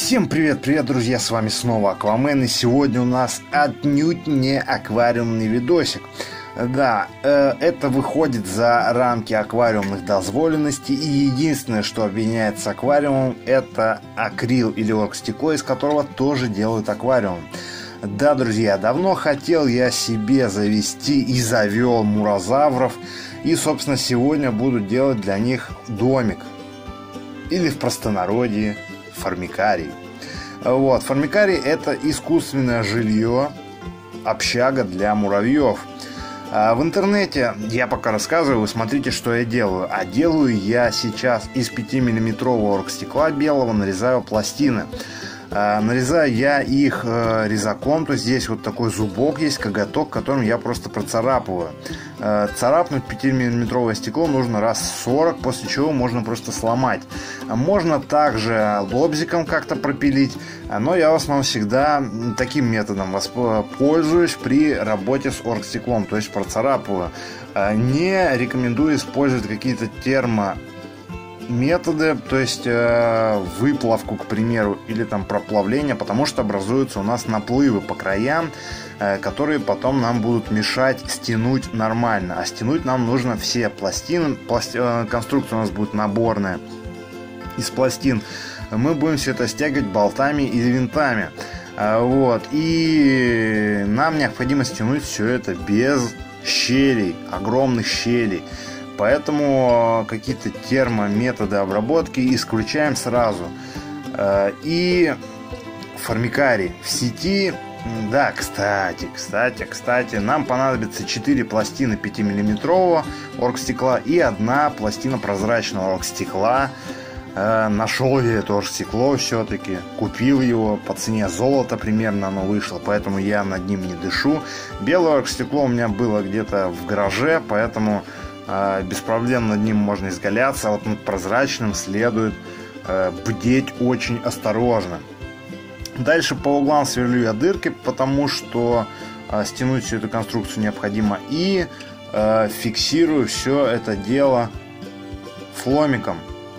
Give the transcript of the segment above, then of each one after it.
Всем привет, друзья, с вами снова Аквамен, и сегодня у нас отнюдь не аквариумный видосик. Да, это выходит за рамки аквариумных дозволенностей, и единственное, что обвиняется аквариумом, это акрил или оргстекло, из которого тоже делают аквариум. Да, друзья, давно хотел я себе завести и завел мурозавров, и, собственно, сегодня буду делать для них домик, или в простонародье формикарий. Вот, формикарий — это искусственное жилье, общага для муравьев. В интернете я пока рассказываю, вы смотрите, что я делаю. А делаю я сейчас из 5-миллиметрового оргстекла белого, нарезаю пластины. Нарезаю я их резаком, то есть здесь вот такой зубок есть, коготок, которым я просто процарапываю. Царапнуть 5-миллиметровое стекло нужно раз 40, после чего можно просто сломать. Можно также лобзиком как-то пропилить, но я в основном всегда таким методом пользуюсь при работе с оргстеклом, то есть процарапываю. Не рекомендую использовать какие-то методы, то есть выплавку, к примеру, или там проплавление, потому что образуются у нас наплывы по краям, которые потом нам будут мешать стянуть нормально. А стянуть нам нужно все пластины. Конструкция у нас будет наборная из пластин. Мы будем все это стягивать болтами или винтами. Вот. И нам необходимо стянуть все это без щелей, огромных щелей. Поэтому какие-то термометоды обработки исключаем сразу. И формикарий в сети. Да, кстати, нам понадобится 4 пластины 5-миллиметрового оргстекла и 1 пластина прозрачного оргстекла. Нашел я это оргстекло все-таки, купил его по цене золота, примерно оно вышло, поэтому я над ним не дышу. Белое оргстекло у меня было где-то в гараже, поэтому без проблем над ним можно изгаляться, а вот над прозрачным следует бдеть очень осторожно. Дальше по углам сверлю я дырки, потому что стянуть всю эту конструкцию необходимо. И фиксирую все это дело фломиком.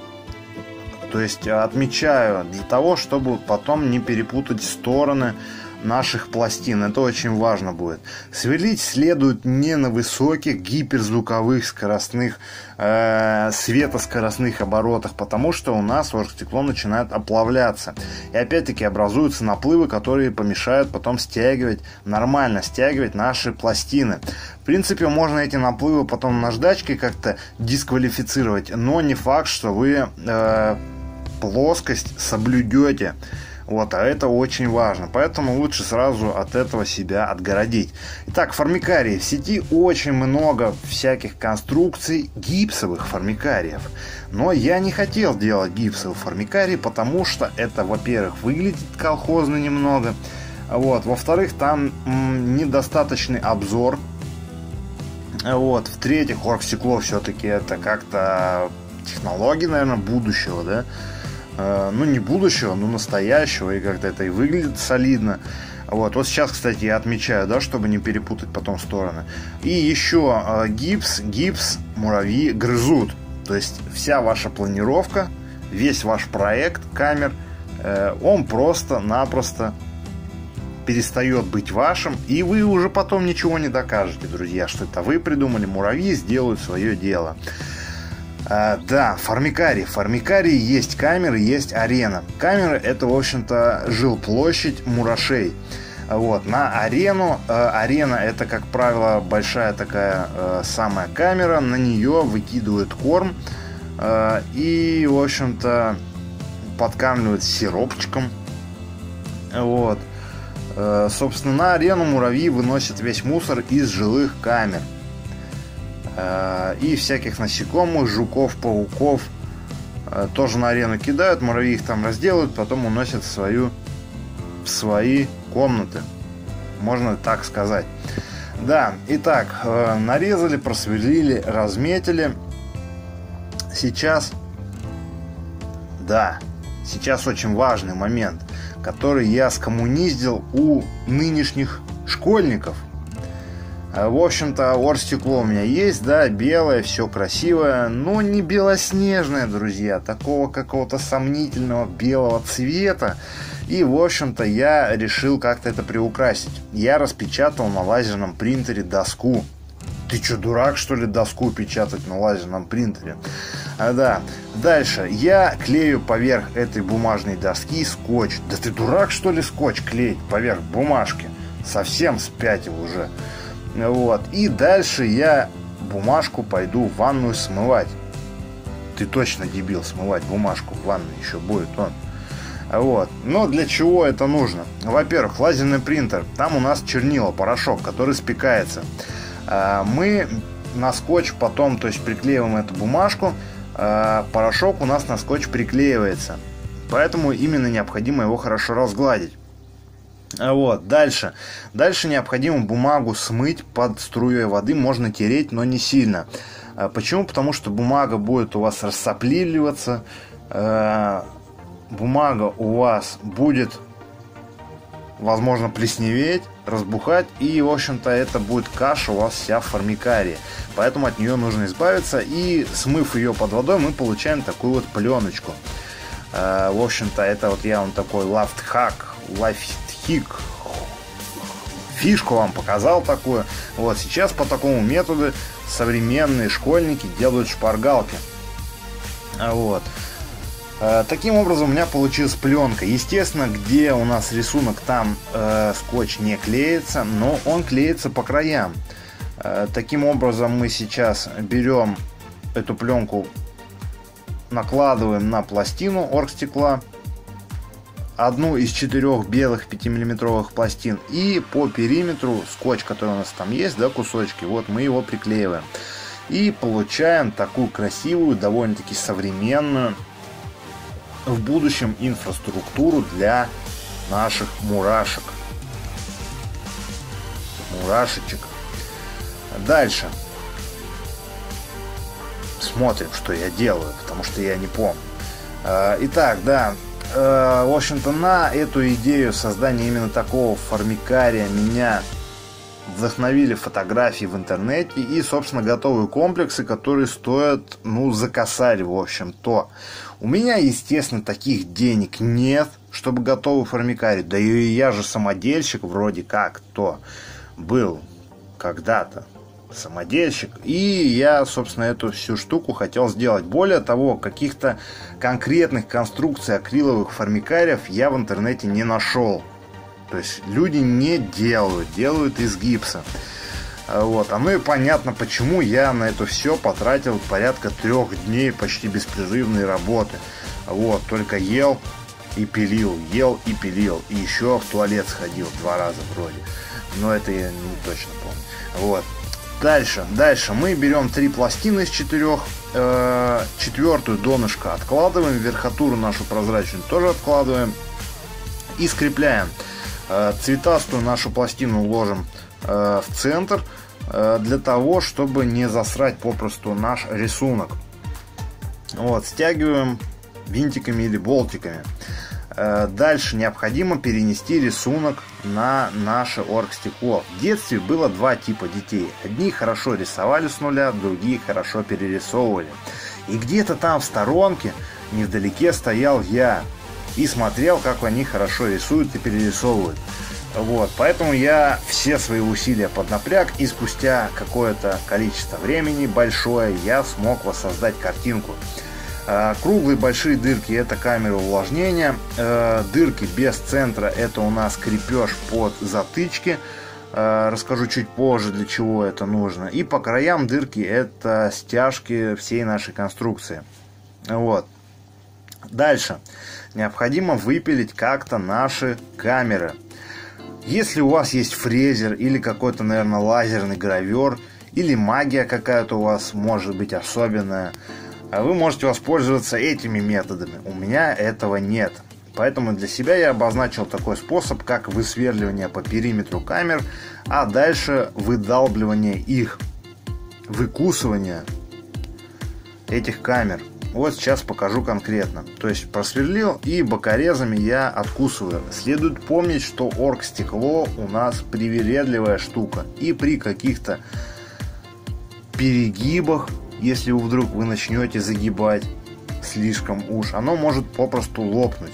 То есть отмечаю для того, чтобы потом не перепутать стороны наших пластин. Это очень важно будет. Сверлить следует не на высоких гиперзвуковых скоростных светоскоростных оборотах, потому что у нас оргстекло начинает оплавляться. И опять-таки образуются наплывы, которые помешают потом нормально стягивать наши пластины. В принципе, можно эти наплывы потом наждачкой как-то дисквалифицировать, но не факт, что вы плоскость соблюдете. Вот, а это очень важно, поэтому лучше сразу от этого себя отгородить. Итак, формикарии. В сети очень много всяких конструкций гипсовых формикариев. Но я не хотел делать гипсовый формикарий, потому что это, во-первых, выглядит колхозно немного. Вот, во-вторых, там недостаточный обзор. Вот, в-третьих, оргстекло все-таки это как-то технологии, наверное, будущего, да? Ну, не будущего, но настоящего, и как-то это и выглядит солидно. Вот сейчас, кстати, я отмечаю, да, чтобы не перепутать потом стороны. И еще гипс муравьи грызут. То есть вся ваша планировка, весь ваш проект камер, он просто-напросто перестает быть вашим, и вы уже потом ничего не докажете, друзья, что это вы придумали. Муравьи сделают свое дело. Да, формикарий. В формикарии есть камеры, есть арена. Камеры — это, в общем-то, жилплощадь мурашей. Вот, на арену. Арена — это, как правило, большая такая самая камера. На нее выкидывают корм и, в общем-то, подкармливают сиропчиком. Вот. Собственно, на арену муравьи выносят весь мусор из жилых камер. И всяких насекомых, жуков, пауков тоже на арену кидают, муравьи их там разделают, потом уносят в свои комнаты, можно так сказать. Да, итак, нарезали, просверлили, разметили. Сейчас очень важный момент, который я скоммуниздил у нынешних школьников. В общем-то, оргстекло у меня есть, да, белое, все красивое, но не белоснежное, друзья, такого какого-то сомнительного белого цвета. И, в общем-то, я решил как-то это приукрасить. Я распечатал на лазерном принтере доску. Ты что, дурак, что ли, доску печатать на лазерном принтере? Да. Дальше. Я клею поверх этой бумажной доски скотч. Да ты дурак, что ли, скотч клеить поверх бумажки? Совсем спятил уже. Вот. И дальше я бумажку пойду в ванную смывать. Ты точно дебил, смывать бумажку в ванной еще будет он. Вот. Но для чего это нужно? Во-первых, лазерный принтер. Там у нас чернила, порошок, который спекается. Мы на скотч потом, то есть приклеиваем эту бумажку. Порошок у нас на скотч приклеивается. Поэтому именно необходимо его хорошо разгладить. Вот, дальше необходимо бумагу смыть под струей воды, можно тереть, но не сильно. Почему? Потому что бумага будет у вас рассопливаться, бумага у вас будет, возможно, плесневеть, разбухать, и, в общем-то, это будет каша у вас вся в формикарии. Поэтому от нее нужно избавиться, и, смыв ее под водой, мы получаем такую вот пленочку. В общем-то, это вот я вам такой лайфхак, фишку вам показал такую. Вот сейчас по такому методу современные школьники делают шпаргалки. Вот. Таким образом у меня получилась пленка. Естественно, где у нас рисунок, там скотч не клеится, но он клеится по краям. Таким образом мы сейчас берем эту пленку, накладываем на пластину оргстекла, одну из 4 белых 5-миллиметровых пластин, и по периметру скотч, который у нас там есть, да, кусочки, вот мы его приклеиваем. И получаем такую красивую, довольно-таки современную в будущем инфраструктуру для наших мурашек. Мурашечек. Дальше. Смотрим, что я делаю, потому что я не помню. Итак, да. В общем-то, на эту идею создания именно такого формикария меня вдохновили фотографии в интернете и, собственно, готовые комплексы, которые стоят, ну, за косарь, в общем-то. У меня, естественно, таких денег нет, чтобы готовый формикарий. Да и я же самодельщик вроде как-то был когда-то. Самодельщик. И я, собственно, эту всю штуку хотел сделать. Более того, каких-то конкретных конструкций акриловых формикариев я в интернете не нашел. То есть люди не делают из гипса. Вот. Ну и понятно, почему я на это все потратил порядка 3 дней почти беспрерывной работы. Вот. Только ел и пилил. И еще в туалет сходил 2 раза вроде. Но это я не точно помню. Вот. Дальше мы берем 3 пластины из 4, 4-ю донышко откладываем, верхотуру нашу прозрачную тоже откладываем и скрепляем. Цветастую нашу пластину ложим в центр для того, чтобы не засрать попросту наш рисунок. Вот, стягиваем винтиками или болтиками. Дальше необходимо перенести рисунок на наше оргстекло. В детстве было 2 типа детей. Одни хорошо рисовали с нуля, другие хорошо перерисовывали. И где-то там в сторонке, невдалеке, стоял я и смотрел, как они хорошо рисуют и перерисовывают. Вот, поэтому я все свои усилия поднапряг, и спустя какое-то количество времени большое я смог воссоздать картинку. Круглые большие дырки — это камеры увлажнения. Дырки без центра — это у нас крепеж под затычки. Расскажу чуть позже, для чего это нужно. И по краям дырки — это стяжки всей нашей конструкции. Вот. Дальше. Необходимо выпилить как-то наши камеры. Если у вас есть фрезер или какой-то, наверное, лазерный гравер, или магия какая-то у вас может быть особенная, вы можете воспользоваться этими методами. У меня этого нет. Поэтому для себя я обозначил такой способ, как высверливание по периметру камер, а дальше выдалбливание их, выкусывание этих камер. Вот сейчас покажу конкретно. То есть просверлил и бокорезами я откусываю. Следует помнить, что оргстекло у нас привередливая штука. И при каких-то перегибах, если вдруг вы начнете загибать слишком уж, оно может попросту лопнуть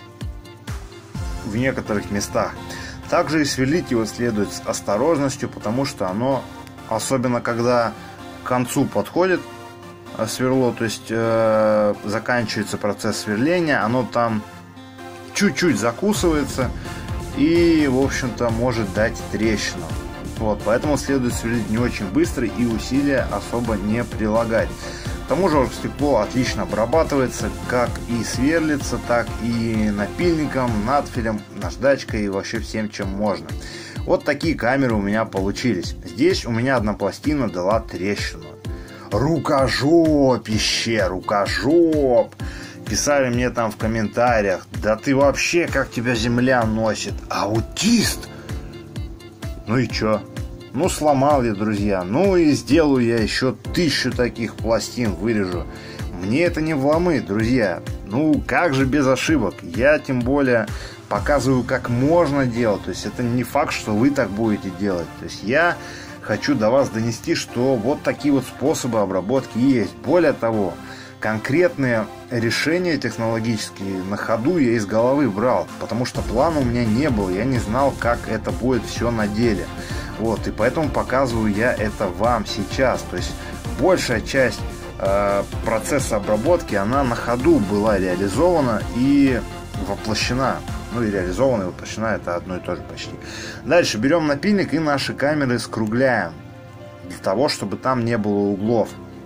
в некоторых местах. Также и сверлить его следует с осторожностью, потому что оно, особенно когда к концу подходит сверло, то есть заканчивается процесс сверления, оно там чуть-чуть закусывается и, в общем-то, может дать трещину. Вот, поэтому следует сверлить не очень быстро и усилия особо не прилагать. К тому же оргстекло отлично обрабатывается, как и сверлится, так и напильником, надфилем, наждачкой и вообще всем, чем можно. Вот такие камеры у меня получились. Здесь у меня одна пластина дала трещину. Рукожопище, рукожоп. Писали мне там в комментариях: да ты вообще, как тебя земля носит, аутист. Ну и чё? Ну сломал я, друзья. Ну и сделаю я еще 1000 таких пластин, вырежу. Мне это не вломы, друзья. Ну как же без ошибок? Я тем более показываю, как можно делать. То есть это не факт, что вы так будете делать. То есть я хочу до вас донести, что вот такие вот способы обработки есть. Более того, конкретные решения технологические на ходу я из головы брал, потому что плана у меня не было, я не знал, как это будет все на деле. Вот, и поэтому показываю я это вам сейчас. То есть большая часть процесса обработки, она на ходу была реализована и воплощена. Ну и реализована и воплощена — это одно и то же почти. Дальше берем напильник и наши камеры скругляем, для того, чтобы там не было углов.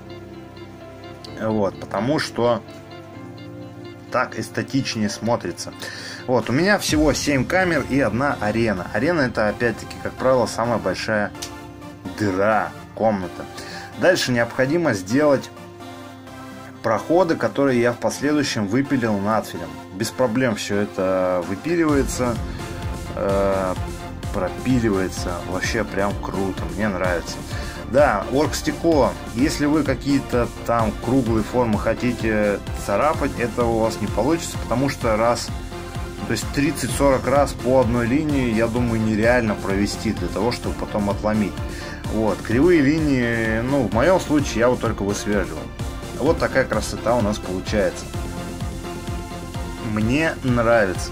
Вот, потому что так эстетичнее смотрится. Вот, у меня всего 7 камер и одна арена. Арена — это, опять-таки, как правило, самая большая дыра, комната. Дальше необходимо сделать проходы, которые я в последующем выпилил надфилем. Без проблем все это выпиливается, пропиливается. Вообще прям круто, мне нравится. Да, оргстекло, если вы какие-то там круглые формы хотите царапать, этого у вас не получится, потому что то есть 30-40 раз по одной линии, я думаю, нереально провести для того, чтобы потом отломить. Вот, кривые линии, ну, в моем случае я вот только высверливаю. Вот такая красота у нас получается. Мне нравится.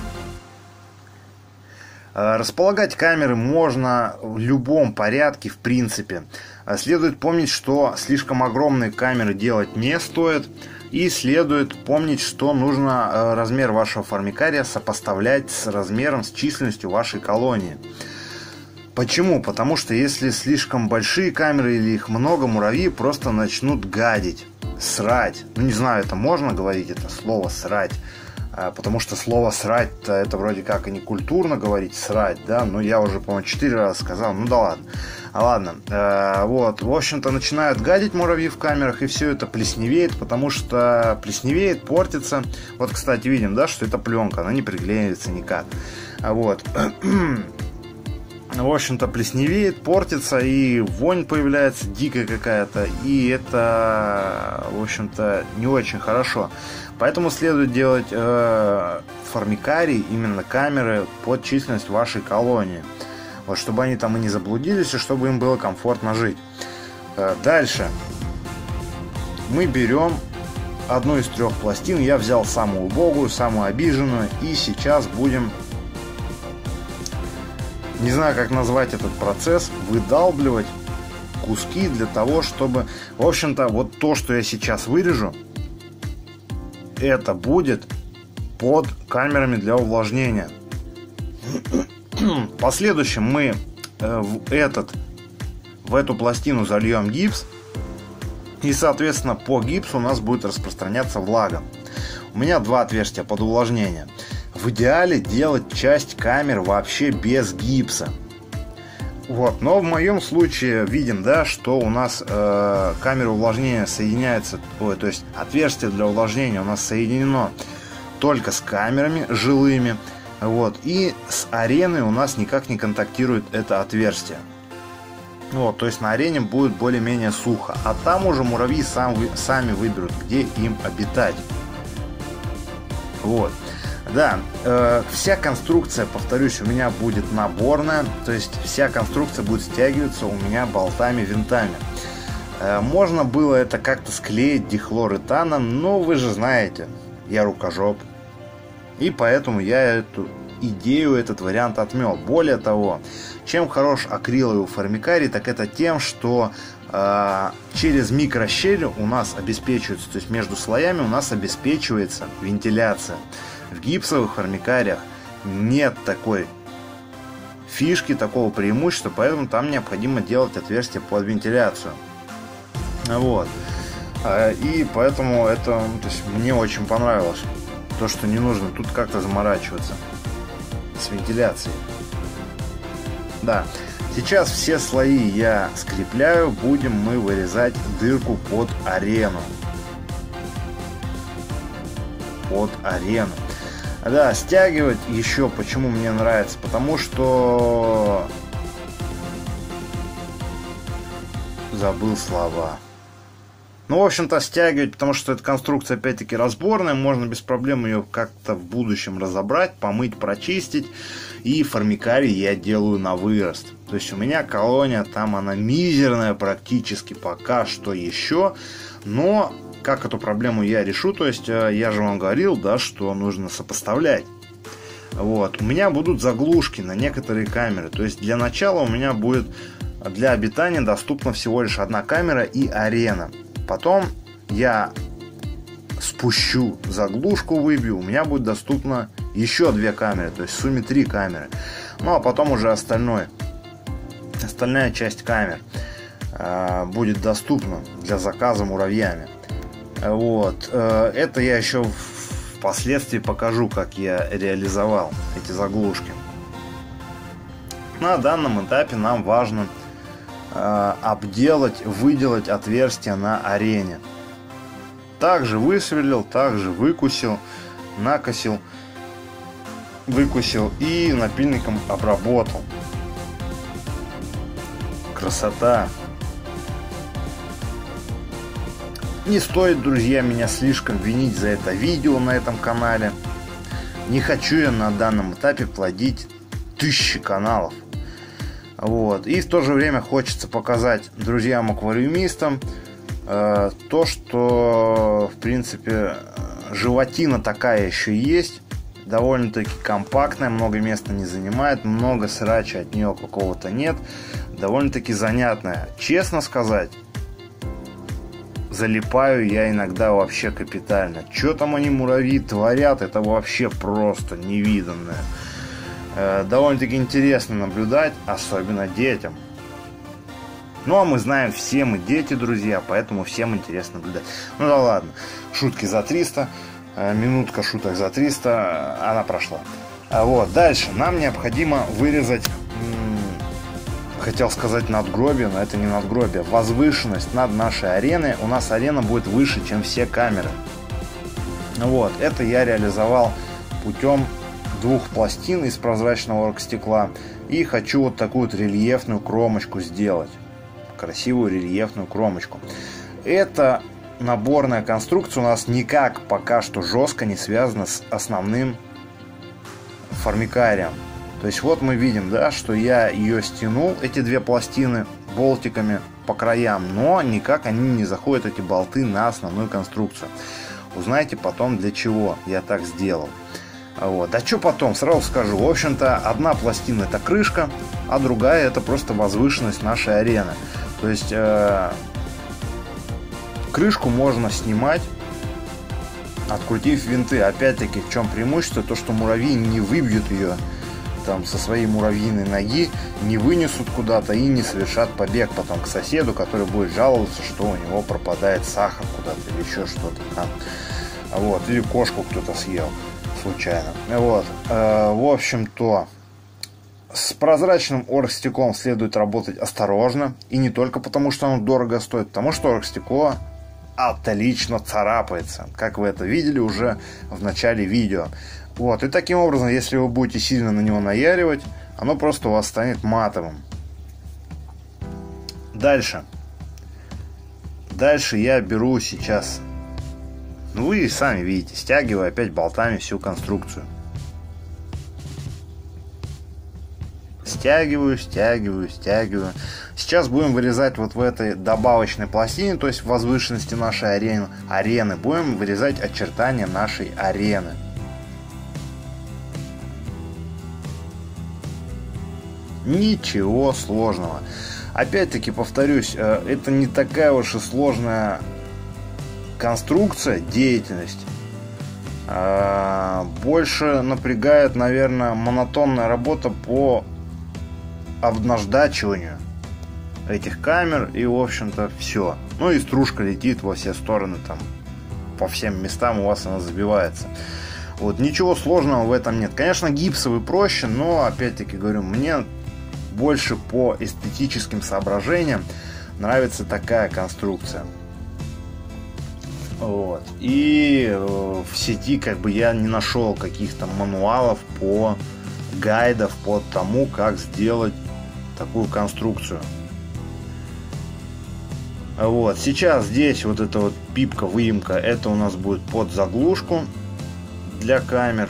Располагать камеры можно в любом порядке, в принципе. Следует помнить, что слишком огромные камеры делать не стоит. И следует помнить, что нужно размер вашего формикария сопоставлять с размером, с численностью вашей колонии. Почему? Потому что если слишком большие камеры или их много, муравьи просто начнут гадить, срать. Ну не знаю, это можно говорить, это слово «срать». Потому что слово «срать»-то это вроде как и не культурно говорить «срать», да, но я уже, по-моему, 4 раза сказал, ну да ладно. Ладно, вот, в общем-то, начинают гадить муравьи в камерах, и все это плесневеет, потому что плесневеет, портится. Вот, кстати, видим, да, что это пленка, она не приклеивается никак. Вот. В общем-то, плесневеет, портится, и вонь появляется дикая какая-то, и это, в общем-то, не очень хорошо. Поэтому следует делать формикарий, именно камеры, под численность вашей колонии. Вот, чтобы они там и не заблудились, и чтобы им было комфортно жить. Дальше мы берем одну из 3 пластин. Я взял самую убогую, самую обиженную, и сейчас будем, не знаю, как назвать этот процесс, выдалбливать куски для того, чтобы, в общем-то, вот то, что я сейчас вырежу, это будет под камерами для увлажнения. В последующем мы в эту пластину зальем гипс, и, соответственно, по гипсу у нас будет распространяться влага. У меня 2 отверстия под увлажнение. В идеале делать часть камер вообще без гипса. Вот, но в моем случае видим, да, что у нас камера увлажнения соединяется, то есть отверстие для увлажнения у нас соединено только с камерами жилыми, вот, и с ареной у нас никак не контактирует это отверстие. Вот, то есть на арене будет более-менее сухо. А там уже муравьи сами выберут, где им обитать. Вот. Да, вся конструкция, повторюсь, у меня будет наборная. То есть вся конструкция будет стягиваться у меня болтами, винтами. Можно было это как-то склеить дихлоретаном, но вы же знаете, я рукожоп. И поэтому я эту идею, этот вариант отмел. Более того, чем хорош акриловый формикарий, так это тем, что через микрощели у нас обеспечивается, то есть между слоями у нас обеспечивается вентиляция. В гипсовых формикариях нет такой фишки, такого преимущества, поэтому там необходимо делать отверстие под вентиляцию. Вот. И поэтому это, то есть, мне очень понравилось. То, что не нужно тут как-то заморачиваться с вентиляцией. Да. Сейчас все слои я скрепляю. Будем мы вырезать дырку под арену. Под арену. Да, стягивать еще почему мне нравится. Потому что... Забыл слова. Ну, в общем-то, стягивать, потому что эта конструкция, опять-таки, разборная. Можно без проблем ее как-то в будущем разобрать, помыть, прочистить. И формикарий я делаю на вырост. То есть у меня колония, там она мизерная практически пока что еще. Но как эту проблему я решу? То есть я же вам говорил, да, что нужно сопоставлять. Вот. У меня будут заглушки на некоторые камеры. То есть для начала у меня будет для обитания доступна всего лишь одна камера и арена. Потом я спущу заглушку, выбью, у меня будет доступно еще 2 камеры, то есть в сумме 3 камеры. Ну а потом уже остальная часть камер будет доступна для заказа муравьями. Вот. Это я еще впоследствии покажу, как я реализовал эти заглушки. На данном этапе нам важно обделать, выделать отверстие на арене. Также высверлил, также выкусил, накосил, выкусил и напильником обработал. Красота! Не стоит, друзья, меня слишком винить за это видео на этом канале. Не хочу я на данном этапе плодить 1000 каналов. Вот. И в то же время хочется показать друзьям-аквариумистам то, что в принципе животина такая еще есть, довольно-таки компактная, много места не занимает, много срача от нее какого-то нет, довольно-таки занятная. Честно сказать, залипаю я иногда вообще капитально. Что там они, муравьи, творят, это вообще просто невиданное. Довольно-таки интересно наблюдать, особенно детям. Ну, а мы знаем, все мы дети, друзья, поэтому всем интересно наблюдать. Ну да ладно, шутки за 300, минутка шуток за 300, она прошла. Вот, дальше нам необходимо вырезать, хотел сказать надгробие, но это не надгробие, возвышенность над нашей ареной. У нас арена будет выше, чем все камеры. Вот, это я реализовал путем 2 пластин из прозрачного оргстекла. И хочу вот такую вот рельефную кромочку сделать. Красивую рельефную кромочку. Эта наборная конструкция у нас никак пока что жестко не связана с основным формикарием. То есть вот мы видим, да, что я ее стянул, эти 2 пластины, болтиками по краям, но никак они не заходят, эти болты, на основную конструкцию. Узнаете потом, для чего я так сделал. Вот. А что потом, сразу скажу. В общем-то, одна пластина это крышка, а другая это просто возвышенность нашей арены. То есть крышку можно снимать, открутив винты. Опять-таки, в чем преимущество? То, что муравьи не выбьют ее там со своей муравьиной ноги, не вынесут куда-то и не совершат побег потом к соседу, который будет жаловаться, что у него пропадает сахар куда-то или еще что-то там. Вот. Или кошку кто-то съел случайно. Вот. В общем-то, с прозрачным оргстеклом следует работать осторожно. И не только потому, что оно дорого стоит, потому что оргстекло отлично царапается, как вы это видели уже в начале видео. Вот. И таким образом, если вы будете сильно на него наяривать, оно просто у вас станет матовым. Дальше я беру сейчас, ну вы сами видите, стягиваю опять болтами всю конструкцию. Стягиваю. Сейчас будем вырезать вот в этой добавочной пластине, то есть в возвышенности нашей арены, будем вырезать очертания нашей арены. Ничего сложного. Опять-таки повторюсь, это не такая уж и сложная конструкция, деятельность. Больше напрягает, наверное, монотонная работа по обнаждачиванию этих камер, и в общем-то все. Ну и стружка летит во все стороны, там по всем местам у вас она забивается. Вот, ничего сложного в этом нет. Конечно, гипсовый проще, но опять-таки говорю, мне больше по эстетическим соображениям нравится такая конструкция. Вот. И в сети как бы я не нашел каких-то мануалов по гайдов по тому, как сделать такую конструкцию. Вот. Сейчас здесь вот эта вот пипка, выемка, это у нас будет под заглушку для камер.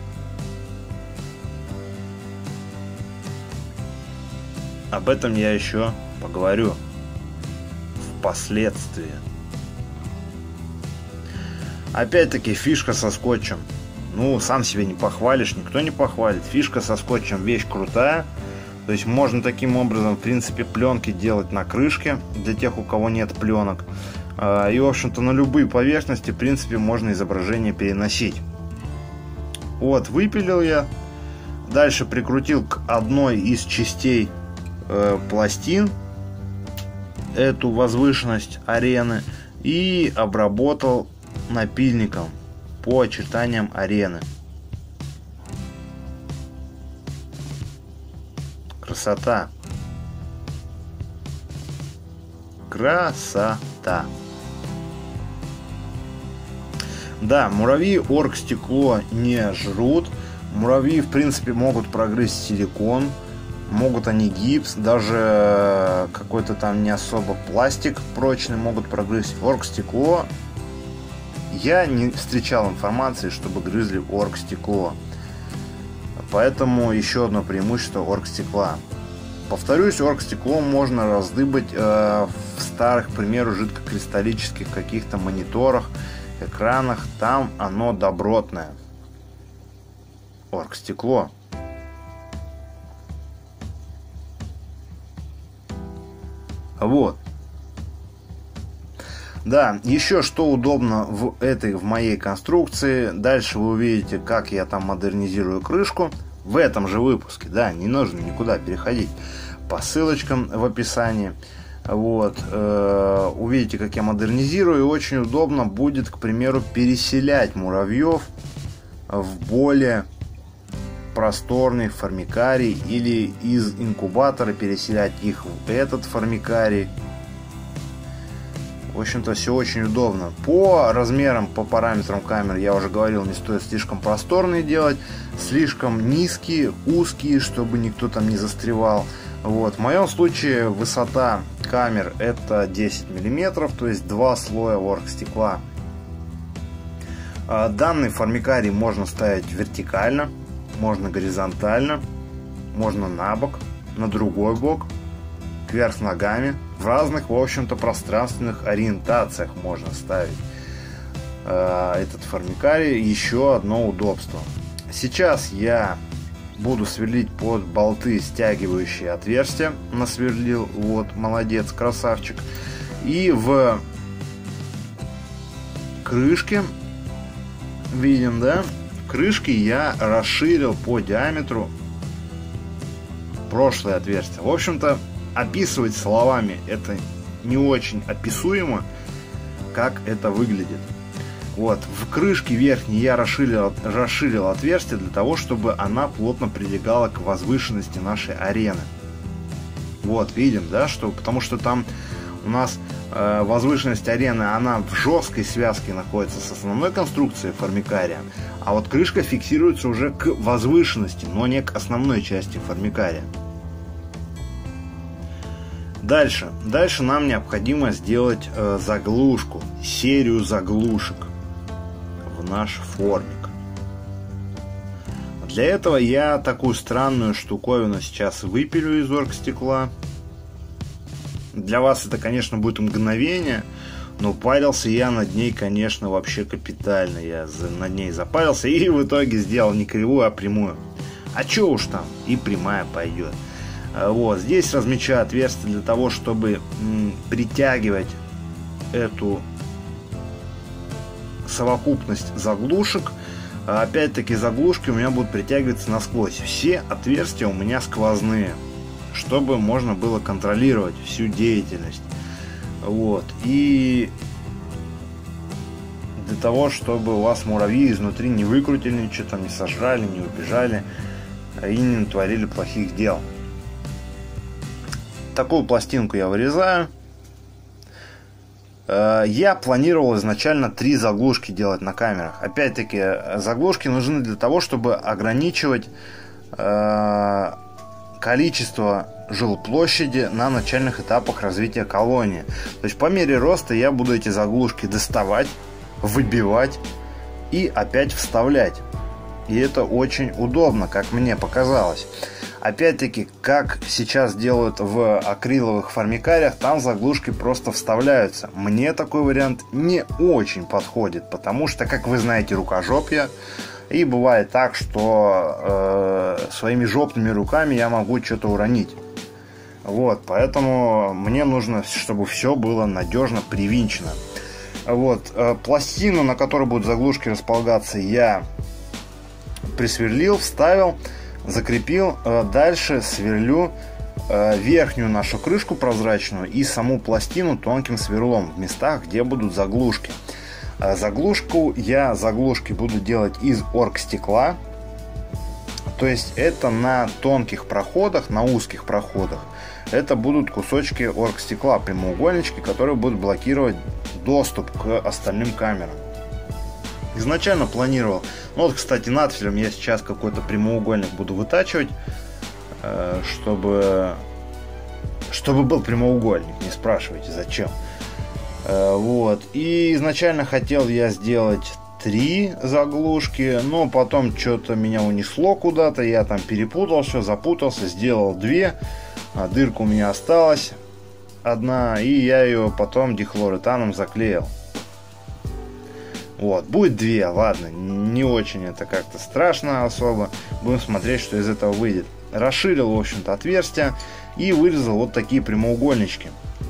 Об этом я еще поговорю впоследствии. Опять-таки фишка со скотчем. Ну, сам себе не похвалишь, никто не похвалит. Фишка со скотчем вещь крутая. То есть можно таким образом, в принципе, пленки делать на крышке для тех, у кого нет пленок. И, в общем-то, на любые поверхности, в принципе, можно изображение переносить. Вот, выпилил я. Дальше прикрутил к одной из частей пластин эту возвышенность арены и обработал напильником по очертаниям арены. Красота. Да, муравьи оргстекло не жрут. Муравьи, в принципе, могут прогрызть силикон. Могут они гипс, даже какой-то там не особо пластик прочный могут прогрызть. Оргстекло. Я не встречал информации, чтобы грызли оргстекло. Поэтому еще одно преимущество оргстекла. Повторюсь, оргстекло можно раздыбать в старых, к примеру, жидкокристаллических каких-то мониторах, экранах. Там оно добротное. Оргстекло. Вот. Да, еще что удобно в моей конструкции. Дальше вы увидите, как я там модернизирую крышку. В этом же выпуске, да, не нужно никуда переходить. По ссылочкам в описании. Вот. Увидите, как я модернизирую. И очень удобно будет, к примеру, переселять муравьев в более просторный формикарий. Или из инкубатора переселять их в этот формикарий. В общем-то, все очень удобно. По размерам, по параметрам камер, я уже говорил, не стоит слишком просторные делать, слишком низкие, узкие, чтобы никто там не застревал. Вот. В моем случае высота камер это 10 мм, то есть 2 слоя оргстекла. Данный формикарий можно ставить вертикально, можно горизонтально, можно на бок, на другой бок, кверх ногами. В разных, в общем-то, пространственных ориентациях можно ставить этот формикарий. Еще одно удобство. Сейчас я буду сверлить под болты стягивающие отверстия. Насверлил. Вот, молодец, красавчик. И в крышке, видим, да? В крышке я расширил по диаметру прошлое отверстие. В общем-то, описывать словами это не очень описуемо, как это выглядит. Вот, в крышке верхней я расширил отверстие для того, чтобы она плотно прилегала к возвышенности нашей арены. Вот, видим, да, что, потому что там у нас возвышенность арены, она в жесткой связке находится с основной конструкцией формикария, а вот крышка фиксируется уже к возвышенности, но не к основной части формикария. Дальше нам необходимо сделать заглушку, серию заглушек в наш формик. Для этого я такую странную штуковину сейчас выпилю из оргстекла. Для вас это, конечно, будет мгновение, но парился я над ней, конечно, вообще капитально. Я над ней запарился и в итоге сделал не кривую, а прямую. А чё уж там, и прямая пойдет. Вот, здесь размечаю отверстие для того, чтобы притягивать эту совокупность заглушек. Опять-таки заглушки у меня будут притягиваться насквозь. Все отверстия у меня сквозные, чтобы можно было контролировать всю деятельность. Вот. И для того, чтобы у вас муравьи изнутри не выкрутили, ничего там не сожрали, не убежали и не натворили плохих дел. Такую пластинку я вырезаю. Я планировал изначально 3 заглушки делать на камерах. Опять-таки, заглушки нужны для того, чтобы ограничивать количество жилплощади на начальных этапах развития колонии. То есть по мере роста я буду эти заглушки доставать, выбивать и опять вставлять. И это очень удобно, как мне показалось. Опять-таки, как сейчас делают в акриловых формикариях, там заглушки просто вставляются. Мне такой вариант не очень подходит, потому что, как вы знаете, рукожопья. И бывает так, что своими жопными руками я могу что-то уронить. Вот, поэтому мне нужно, чтобы все было надежно привинчено. Вот, пластину, на которой будут заглушки располагаться, я присверлил, вставил, закрепил. Дальше сверлю верхнюю нашу крышку прозрачную и саму пластину тонким сверлом в местах, где будут заглушки. Заглушки буду делать из оргстекла. То есть это на тонких проходах, на узких проходах. Это будут кусочки оргстекла, прямоугольнички, которые будут блокировать доступ к остальным камерам. Изначально планировал, ну вот, кстати, надфилем я сейчас какой-то прямоугольник буду вытачивать, чтобы был прямоугольник, не спрашивайте зачем. Вот, и изначально хотел я сделать 3 заглушки, но потом что-то меня унесло куда-то, я там перепутал все, запутался, сделал 2, а дырка у меня осталась одна, и я ее потом дихлоретаном заклеил. Вот, будет 2, ладно, не очень это как-то страшно особо. Будем смотреть, что из этого выйдет. Расширил, в общем-то, отверстие и вырезал вот такие прямоугольнички.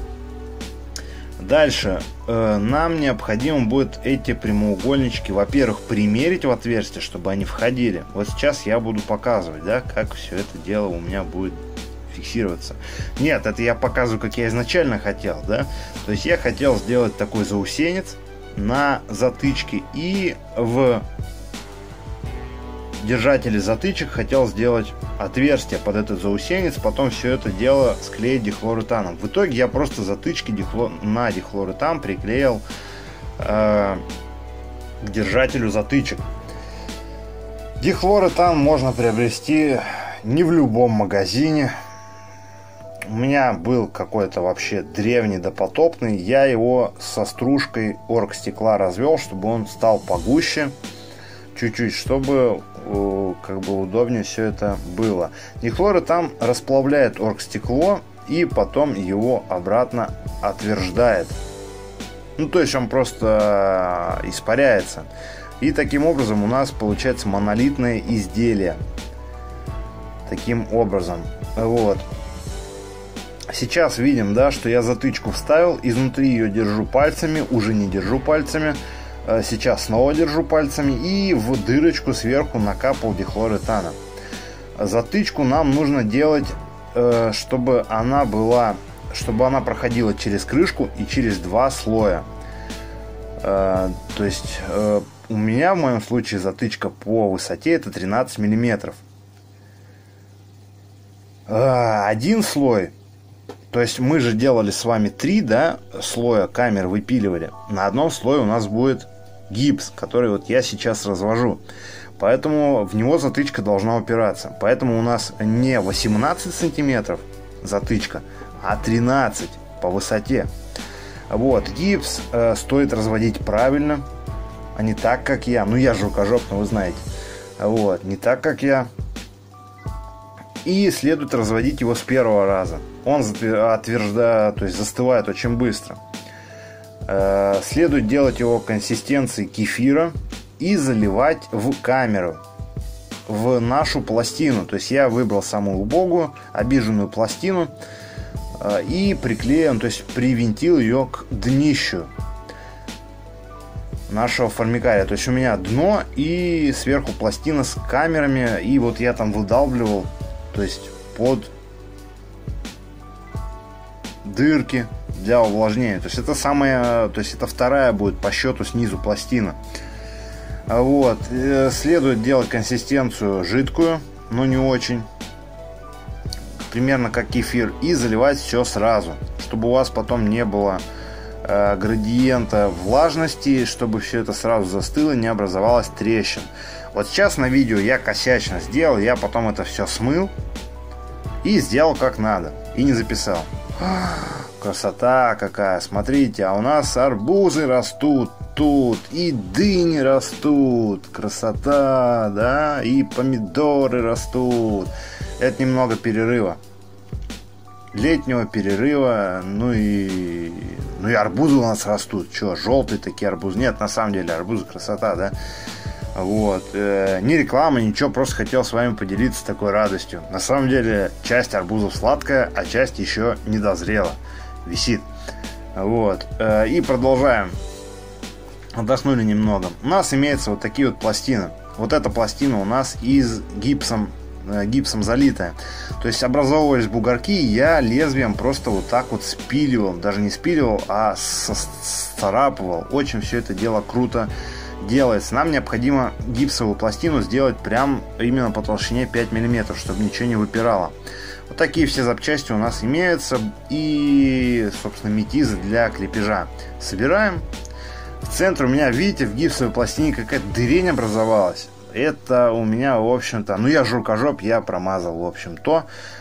Дальше нам необходимо будет эти прямоугольнички, во-первых, примерить в отверстие, чтобы они входили. Вот сейчас я буду показывать, да, как все это дело у меня будет фиксироваться. Нет, это я показываю, как я изначально хотел, да. То есть я хотел сделать такой заусенец на затычке, и в держателе затычек хотел сделать отверстие под этот заусенец, потом все это дело склеить дихлоретаном. В итоге я просто затычки на дихлоретан приклеил к держателю затычек. Дихлоретан можно приобрести не в любом магазине. У меня был какой-то вообще древний допотопный. Я его со стружкой оргстекла развел, чтобы он стал погуще чуть-чуть, чтобы как бы удобнее все это было. Дихлоретан расплавляет оргстекло и потом его обратно отверждает. Ну, то есть он просто испаряется. И таким образом у нас получается монолитное изделие. Таким образом. Вот. Сейчас видим, да, что я затычку вставил, изнутри ее держу пальцами, уже не держу пальцами, сейчас снова держу пальцами и в дырочку сверху накапал дихлоретана. Затычку нам нужно делать, чтобы она проходила через крышку и через 2 слоя. То есть у меня в моем случае затычка по высоте это 13 миллиметров. Один слой. То есть мы же делали с вами 3, да, слоя камер выпиливали. На одном слое у нас будет гипс, который вот я сейчас развожу. Поэтому в него затычка должна упираться. Поэтому у нас не 18 сантиметров затычка, а 13 по высоте. Вот, гипс стоит разводить правильно, а не так, как я. Ну, я же рукожоп, но вы знаете. Вот, не так, как я. И следует разводить его с первого раза. Он отверждает, то есть застывает очень быстро. Следует делать его консистенции кефира и заливать в камеру, в нашу пластину. То есть я выбрал самую убогую, обиженную пластину и приклеил, то есть привинтил ее к днищу нашего формикария. То есть у меня дно и сверху пластина с камерами. И вот я там выдалбливал, то есть под дырки для увлажнения. То есть это самая, то есть это вторая будет по счету снизу пластина. Вот. Следует делать консистенцию жидкую, но не очень. Примерно как кефир. И заливать все сразу, чтобы у вас потом не было градиента влажности, чтобы все это сразу застыло, не образовалось трещин. Вот сейчас на видео я косячно сделал, я потом это все смыл и сделал как надо, и не записал. Красота какая, смотрите, а у нас арбузы растут тут, и дыни растут, красота, да, и помидоры растут. Это немного перерыва, летнего перерыва. Ну и арбузы у нас растут. Че, желтые такие арбузы? Нет, на самом деле арбузы красота, да. Вот. Не реклама, ничего, просто хотел с вами поделиться такой радостью. На самом деле часть арбузов сладкая, а часть еще не дозрела, висит. Вот. И продолжаем. Отдохнули немного. У нас имеются вот такие вот пластины. Вот эта пластина у нас из гипсом залитая. То есть образовывались бугорки, я лезвием просто вот так вот спиливал. Даже не спиливал, а сцарапывал. Очень все это дело круто делается. Нам необходимо гипсовую пластину сделать прям именно по толщине 5 мм, чтобы ничего не выпирало. Вот такие все запчасти у нас имеются. И, собственно, метизы для крепежа. Собираем. В центре у меня, видите, в гипсовой пластине какая-то дырень образовалась. Это у меня, в общем-то, ну я же рукожоп, я промазал, в общем-то.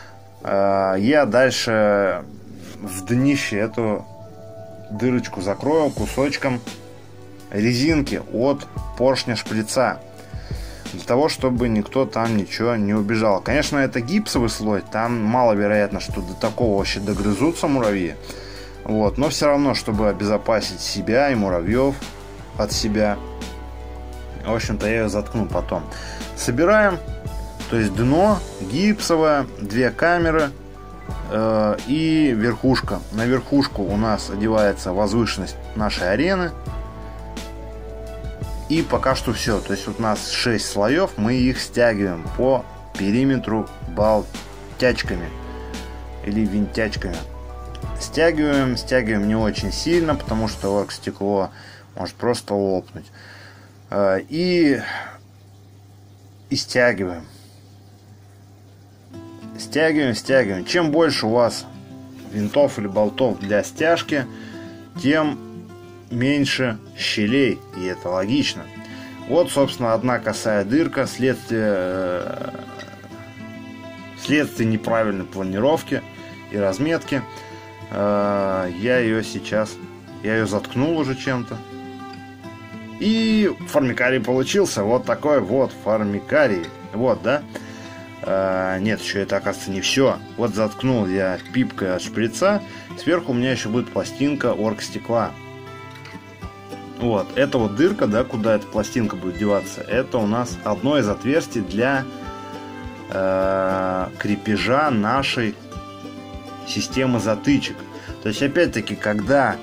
Я дальше в днище эту дырочку закрою кусочком резинки от поршня шприца, для того, чтобы никто там ничего не убежал. Конечно, это гипсовый слой, там маловероятно, что до такого вообще догрызутся муравьи. Вот, но все равно, чтобы обезопасить себя и муравьев от себя, в общем-то, я ее заткну потом. Собираем, то есть дно гипсовое, 2 камеры и верхушка. На верхушку у нас одевается возвышенность нашей арены. И пока что все. То есть вот у нас 6 слоев, мы их стягиваем по периметру болтячками или винтячками. Стягиваем не очень сильно, потому что оргстекло может просто лопнуть. И стягиваем. Стягиваем. Чем больше у вас винтов или болтов для стяжки, тем меньше щелей. И это логично. Вот, собственно, одна косая дырка, следствие неправильной планировки и разметки. Я ее заткнул уже чем-то. И формикарий получился. Вот такой вот формикарий. Вот, да? Нет, еще это, оказывается, не все. Вот заткнул я пипкой от шприца. Сверху у меня еще будет пластинка оргстекла. Вот, это вот дырка, да, куда эта пластинка будет деваться. Это у нас одно из отверстий для крепежа нашей системы затычек. То есть, опять-таки, когда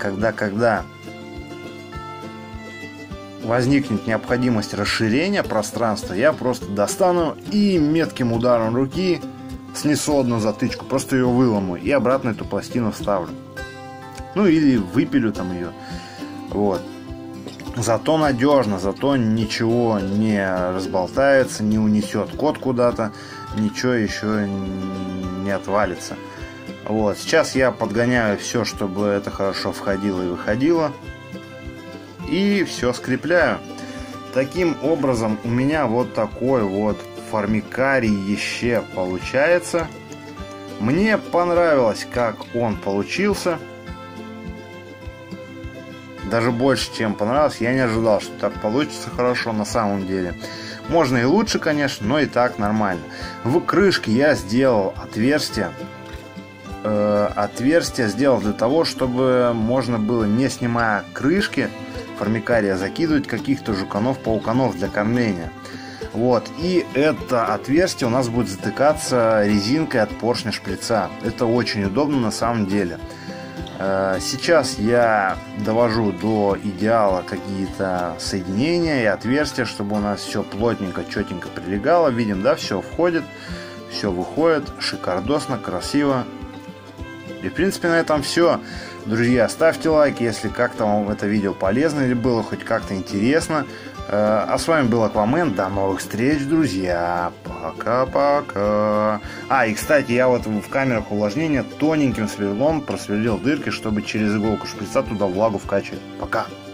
возникнет необходимость расширения пространства, я просто достану и метким ударом руки снесу одну затычку, просто ее выломаю и обратно эту пластину вставлю. Ну или выпилю там ее. Вот. Зато надежно, зато ничего не разболтается, не унесет код куда-то, ничего еще не отвалится. Вот. Сейчас я подгоняю все, чтобы это хорошо входило и выходило. И все скрепляю. Таким образом у меня вот такой вот формикарий еще получается. Мне понравилось, как он получился. Даже больше, чем понравилось. Я не ожидал, что так получится хорошо на самом деле. Можно и лучше, конечно, но и так нормально. В крышке я сделал отверстие. Отверстие сделал для того, чтобы можно было, не снимая крышки формикария, закидывать каких-то жуканов-пауканов для кормления. Вот. И это отверстие у нас будет затыкаться резинкой от поршня шприца. Это очень удобно на самом деле. Сейчас я довожу до идеала какие-то соединения и отверстия, чтобы у нас все плотненько, четенько прилегало. Видим, да, все входит, все выходит, шикардосно, красиво. И в принципе на этом все. Друзья, ставьте лайки, если как-то вам это видео полезно или было хоть как-то интересно. А с вами был Аквамен. До новых встреч, друзья. Пока-пока. И, кстати, я вот в камерах увлажнения тоненьким сверлом просверлил дырки, чтобы через иголку шприца туда влагу вкачивать. Пока.